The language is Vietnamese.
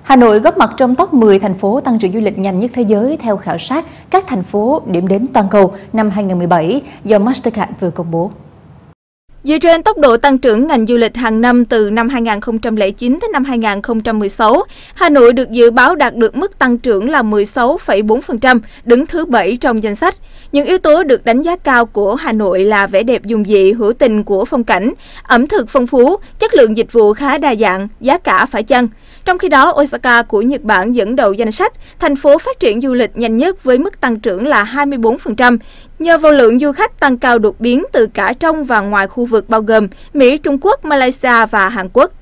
Hà Nội góp mặt trong top 10 thành phố tăng trưởng du lịch nhanh nhất thế giới theo khảo sát các thành phố điểm đến toàn cầu năm 2017 do Mastercard vừa công bố. Dựa trên tốc độ tăng trưởng ngành du lịch hàng năm từ năm 2009 đến năm 2016, Hà Nội được dự báo đạt được mức tăng trưởng là 16,4%, đứng thứ 7 trong danh sách. Những yếu tố được đánh giá cao của Hà Nội là vẻ đẹp dung dị hữu tình của phong cảnh, ẩm thực phong phú, chất lượng dịch vụ khá đa dạng, giá cả phải chăng. Trong khi đó, Osaka của Nhật Bản dẫn đầu danh sách, thành phố phát triển du lịch nhanh nhất với mức tăng trưởng là 24%, nhờ vào lượng du khách tăng cao đột biến từ cả trong và ngoài khu vực bao gồm Mỹ, Trung Quốc, Malaysia và Hàn Quốc.